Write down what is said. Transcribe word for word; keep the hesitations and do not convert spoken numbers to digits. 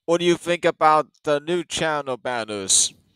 What do you think about the new channel banners?